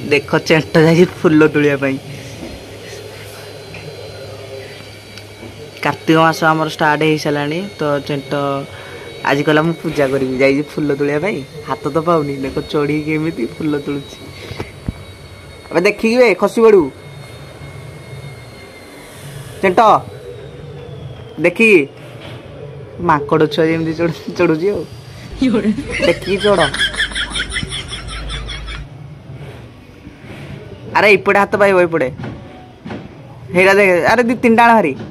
देख चेंट जाई फूल तुलिया पाई कार्तिक मास आमर स्टार्ट हो सारानी तो चेंट आज कहला मु पूजा करी जाई फूल तुलिया पाई हाथ तो पाऊनी देख चढ़ी केमी फूल तुलुची अब देखिए खसी बड़ू चेंट देखी माकड़ छुआ जमी चढ़ुची देखी चढ़ अरे इपटे हाथ पाइब इपटे हेरा देख अरे दी तीन टाण हरी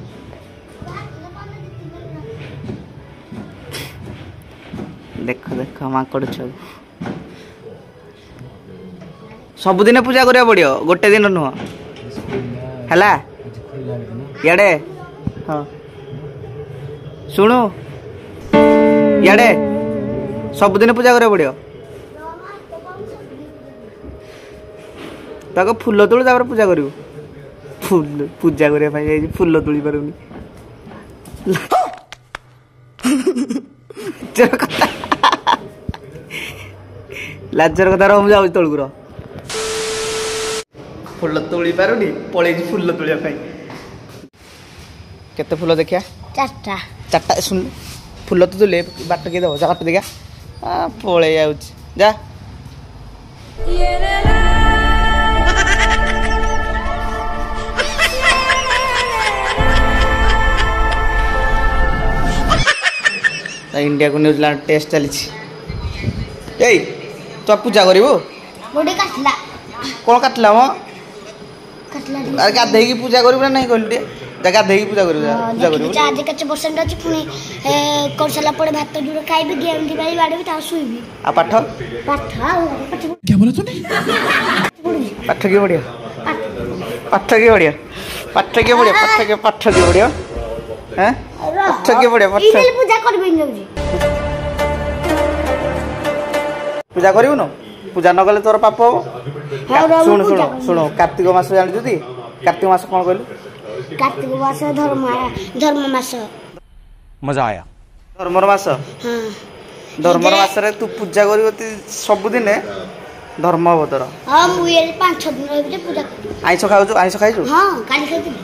देख देख माकड़ छुआ सबुदिन पूजा करिया पड़ियो गोटे दिन नुह है इे हाँ शुणु इे सबुदिन पूजा करिया पड़ियो ताको फूल तोड़ तापर पूजा करू फूल पूजा करने फूल तोड़ी पारूनी लाजर कथा रहा मुझे तौक र फूल तोड़ी पारूनी पलि फूल तोड़िया केते फूल देखिया चारटा चारटा सुन फूल तो तुले बाट के दब जा काट देखा पलि जा इंडिया को न्यूजीलैंड टेस्ट चली तो पूजा करू गोटे काटला कौन काटला मो काटला अरे गाधे की पूजा करू ना नहीं कहली गाधे की पूजा करू पूजा करू आज कच्चे परसेंट अछि पुनी कर साला पड़े भात जुड़ खाइबी गेम दिबाई बाड़े ता सुइबी आ पाठ पाठ क्या बोला तूने पाठ की बढ़िया पाठ की बढ़िया पाठ की बढ़िया पाठ की बढ़िया हैं पाठ की बढ़िया पाठ इमेल पूजा करबे नउजी पूजा करियो न पूजा न गले तोर पाप हो सुन सुन सुन कार्तिक मास जान जदी कार्तिक मास कोन कहलु कार्तिक मास धर्म मास मजा आया धर्म मास हां धर्म मास रे तू पूजा करिवती सब दिन धर्म हो तोर हां मु ये 5-6 दिन रहबे पूजा कर आइसो खाउ आइसो खाइजु हां काली खाइती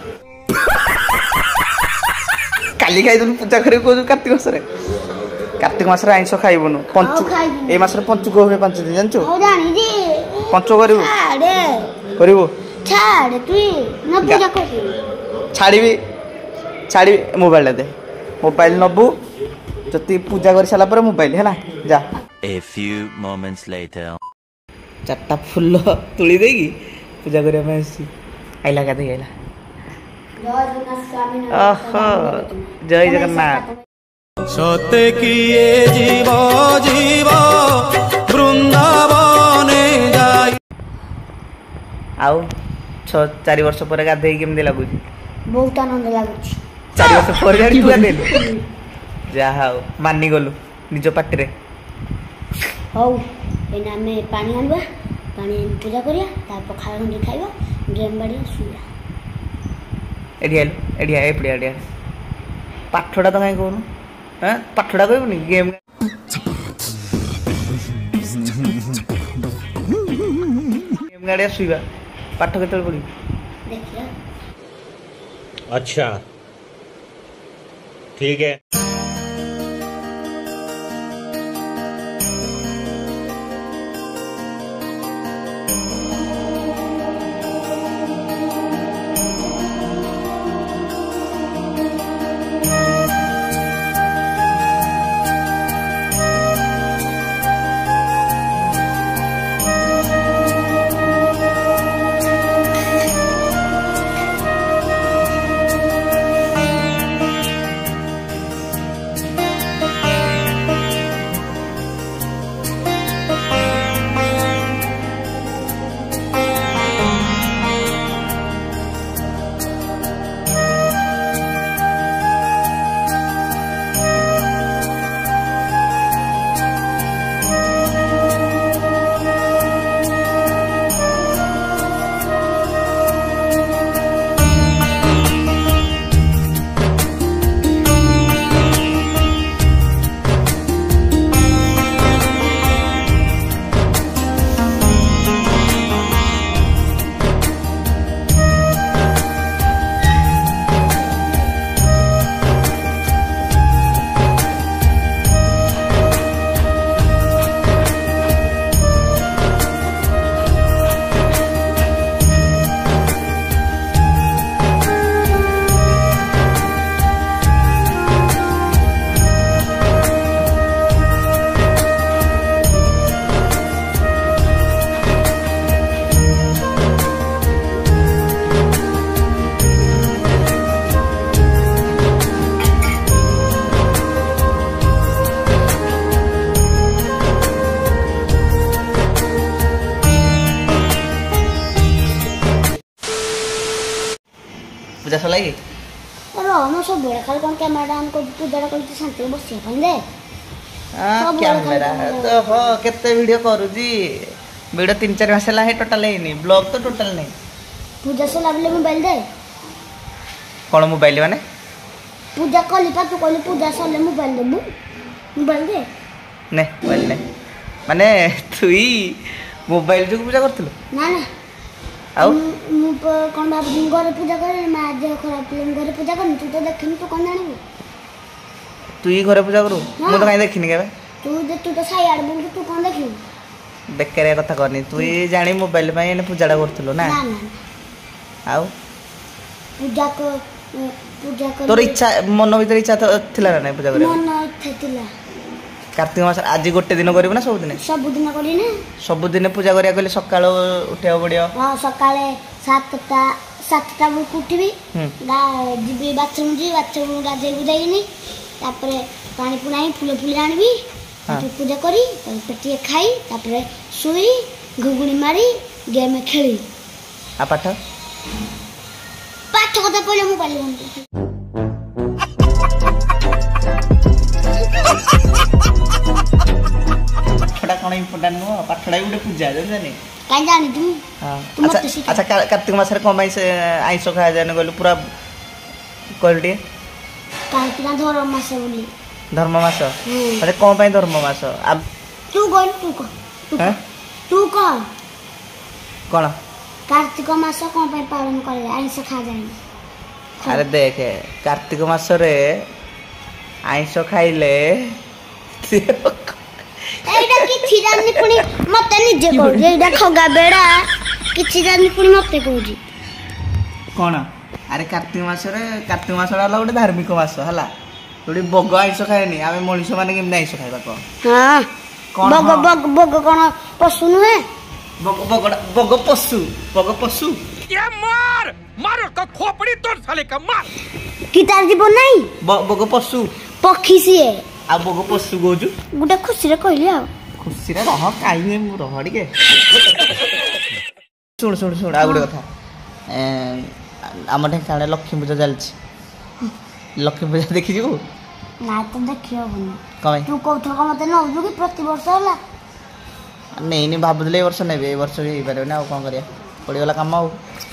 काली खाइदनु पूजा करियो को कार्तिक मास रे कार्तिक मास रे आइसो खाइबनु पंचु ए मास रे पंचु को होबे 5 दिन जानछु हो जानी जी पंचु करिवु अरे करिवु छाड़ तू न पूजा कर छाड़ी मोबाइल दे मोबाइल नबू जति पूजा कर साला पर मोबाइल है ना जा A few moments later चारटा फूल तुली देगी पूजा करिया में आइला का दे आइला जय जगन्नाथ सत्य किए जीव जीव वृंदावने जाई आउ 4 वर्ष पर गाधे केमती लगुच बहुत आनंद लागुच 4 वर्ष पर गाड़ी तू गाधे जा हाउ मानी गलु निज पाटी रे हौ एना में पानी आनबा पानी पूजा करिया तापर खाना खंडी खाइबा गेम बाड़ी सुइया एडिया एपड़िया एडिया पाठड़ा तो कहीं कहूँ हाँ पाठड़ा कहबुनी गेम गेम गाड़िया सुइबा पाठ केतल पड़ी देखिया अच्छा ठीक है ପୂଜା ସରିଲା କି? ରହ ମୁଁ ସବୁବେଳେ ଖାଲି କ'ଣ କ୍ୟାମେରାଟା ଅନ୍ କରୁଛି ପୂଜାଟା କରୁଛି ଶାନ୍ତିରେ ବସିବା ପାଇଁ ଦେ କ୍ୟାମେରା ତ ହଁ କେତେ ଭିଡ଼ିଓ କରୁଛି ଭିଡ଼ିଓ 3-4 ମାସ ହେଲା ଟୋଟାଲ ହେଇନି ବ୍ଲଗ ତ ଟୋଟାଲ ନାହିଁ। ପୂଜା ସରିଲା ବେଲେ ମୋବାଇଲ ଦେ କ'ଣ ମୋବାଇଲ ମାନେ? ପୂଜା କଲି ପା ତୁ କହିଲି ପୂଜା ସରିଲେ ମୋବାଇଲ ଦେବୁ ମୋବାଇଲ ଦେ ନେ ମୋବାଇଲ ନେ ମାନେ ତୁଇ ମୋବାଇଲ ଯୋଗୁଁ ପୂଜା କରୁଥିଲୁ? ନା ନା ଆଉ ମୁଁ କ'ଣ ଭାବୁଛି ଘରେ ପୂଜା କରେ ମା ଦେହ ଖରାପ ଥିଲେ ମୁଁ ଘରେ ପୂଜା କରିନି ତୁ ତ ଦେଖିନି ତୁ କ'ଣ ଜାଣିବୁ? ତୁଇ ଘରେ ପୂଜା କରୁ? ମୁଁ ତ କାହିଁ ଦେଖିନି କେବେ। ତୁ ତ ସାଇ ଆଡ଼େ ବୁଲୁ ତୁ କ'ଣ ଦେଖିବୁ? ବେକାରିଆ କଥା କରନି ତୁଇ ଜାଣି ମୋବାଇଲ ପାଇଁ ଏନେ ପୂଜାଟା କରୁଥିଲୁ ନା? ନା ନା ଆଉ ପୂଜା ତୋର ଇଚ୍ଛା ମନ ଭିତରେ ଇଚ୍ଛା ଥିଲା ନା ନାଇଁ ପୂଜା କରିବା? ମନ ଇଚ୍ଛା ଥିଲା। କାର୍ତ୍ତିକ ମାସ ଆଜି ଗୋଟେ ଦିନ କରିବୁ ନା ସବୁଦିନେ? ସବୁଦିନ କରିନି ସବୁଦିନେ ପୂଜା କରିବାକୁ ଗଲେ ସକାଳୁ ଉଠିବାକୁ ପଡ଼ିବ। ହଁ ସକାଳେ 7ଟା ବେଳକୁ ଉଠିବି ଯିବି ବାଥରୁମ୍ ଯିବି ବାଥରୁମ୍ ଗାଧେଇକୁ ଯାଇକିନି ତାପରେ ପାଣି ପୁଣାଇ ଫୁଲ ଆଣିବି ପୂଜା କରି ଟିକେ ଖାଇ ତାପରେ ଶୋଇ ଘୁଗୁଣି ମାରି ଗେମ୍ ଖେଳି। ଆଉ ପାଠ କଥା କହିଲେ ମୁଁ ପାରିବି ପାଠଟା କ'ଣ ଇମ୍ପୋର୍ଟାଣ୍ଟ ନୁହଁ? ପାଠଟା ବି ଗୋଟେ ପୂଜା ଜାଣିନି କାହିଁ ଜାଣିଛୁ? ଆଚ୍ଛା କାର୍ତ୍ତିକ ମାସରେ କ'ଣ ପାଇଁ ସେ ଆଇଁଷ ଖାଆଯାଏନି କହିଲୁ ପୁରା କହିଲୁ ଟିକେ? କାହିଁକି ନା ଧର୍ମ ମାସ ବୋଲି। ଧର୍ମ ମାସ ଆରେ କ'ଣ ପାଇଁ ଧର୍ମ ମାସ? ତୁ କହିଲୁ ତୁ କହ କ'ଣ କାର୍ତ୍ତିକ ମାସ କ'ଣ ପାଇଁ ପାଳନ କରାଯାଏ ଆଇଁଷ ଖାଆଯାଏନି? ଆରେ ଦେଖେ କାର୍ତ୍ତିକ ମାସରେ ଆଇଁଷ ଖାଇଲେ এইটা କିଛି ଜାଣିନି ପୁଣି ମତେ ନିଜେ କହୁଛି ଏଇଟା ଖଗା ବେଡା କିଛି ଜାଣିନି ପୁଣି ମତେ କହୁଛି କ'ଣ? ଆରେ କାର୍ତ୍ତିକ ମାସଟା ହେଲା ଗୋଟେ ଧାର୍ମିକ ମାସ ହେଲା ଯୋଉଠି ବଗ ଆଇଁଷ ଖାଏନି ଆମେ ମଣିଷ ମାନେ କେମିତି ଆଇଁଷ ଖାଇବା କହ? ବଗ କ'ଣ ପଶୁ ନୁହେଁ? ବଗ ପଶୁ କି ତାର ଜୀବନ ନାହିଁ? ବଗ ପଶୁ ପକ୍ଷୀ ସିଏ ଆଉ ବଗ ପଶୁ କହୁଛୁ ଗୋଟେ ଖୁସିରେ କହିଲି ଆଉ ଖୁସିରେ ରହ କାହିଁକି ମୁଁ ରହ ଟିକେ ଶୁଣ ଆଉ ଗୋଟେ କଥା ଆମ ଢେଙ୍କାନାଳରେ ଲକ୍ଷ୍ମୀ ପୂଜା ଚାଲିଛି ଲକ୍ଷ୍ମୀ ପୂଜା ଦେଖିଯିବୁ? ନା ତ ଦେଖି ହବନି। କ'ଣ ପାଇଁ? ତୁ କହୁଥିଲ ମତେ ନଉଛୁ କି ପ୍ରତିବର୍ଷ ହେଲା? ନେଇନି ଭାବୁଥିଲି ଏ ବର୍ଷ ନେବି ଏ ବର୍ଷ ବି ହେଇପାରିବନି ଆଉ କ'ଣ କରିବା ପଡ଼ିଗଲା କାମ ଆଉ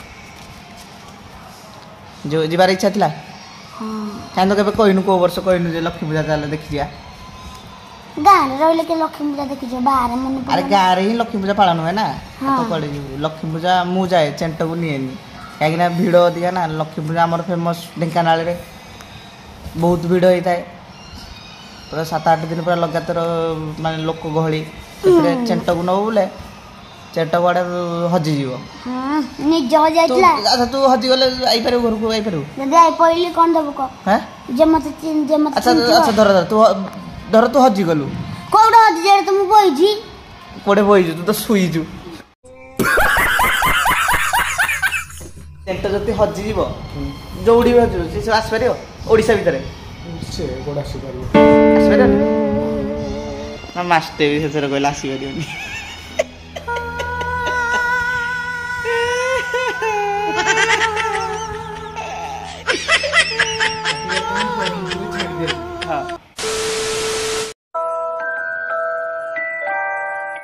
ଯିବାର ଇଚ୍ଛା ଥିଲା କାହିଁ ତ କେବେ କହିନୁ କେଉଁ ବର୍ଷ କହିନୁ ଯେ ଲକ୍ଷ୍ମୀ ପୂଜା ଚାଲେ ଦେଖିଯିବା? ଗାଁରେ ରହିଲେ କି ଲକ୍ଷ୍ମୀ ପୂଜା ଦେଖିଯିବ ବାହାରେ ମନେ ଆରେ ଗାଁରେ ହିଁ ଲକ୍ଷ୍ମୀ ପୂଜା ପାଳନ ହୁଏ ନା କୁଆଡ଼େ ଯିବୁ? ଲକ୍ଷ୍ମୀ ପୂଜା ମୁଁ ଯାଏ ଚେଣ୍ଟକୁ ନିଏନି କାହିଁକିନା ଭିଡ଼ ଅଧିକା ନା ଲକ୍ଷ୍ମୀ ପୂଜା ଆମର ଫେମସ୍ ଢେଙ୍କାନାଳରେ ବହୁତ ଭିଡ଼ ହେଇଥାଏ ପୁରା 7-8 ଦିନ ପୁରା ଲଗାତାର ମାନେ ଲୋକ ଗହଳି ସେଥିରେ ଚେଣ୍ଟକୁ ନେବୁ ବୋଲେ ଚେଣ୍ଟ କୁଆଡ଼େ ହଜିଯିବ। ନିଜ ହଜିଯାଇଥିଲା। ଆଚ୍ଛା ତୁ ହଜିଗଲେ ଆଇପାରିବୁ ଘରକୁ ଆଇପାରିବୁ? ଯଦି ଆଇ ପଇଲି କ'ଣ ଦେବୁ କହ? ଆଚ୍ଛା ଧର ତୁ ହଜିଗଲୁ କୋଉଟା ହଜିଯାଏ ତ ମୁଁ ବଇଛି କୋଉଠି ବଇଛୁ ତୁ ତ ଶୋଇଛୁ ଚେଣ୍ଟ ଯଦି ହଜିଯିବ ଯୋଉଠି ବି ହଜିବ ସେ ଆସିପାରିବ ଓଡ଼ିଶା ଭିତରେ? ଆସିପାରିବନି ନା ମାଷ୍ଟେ ବି ଶେଷରେ କହିଲେ ଆସିପାରିବନି। ହଁ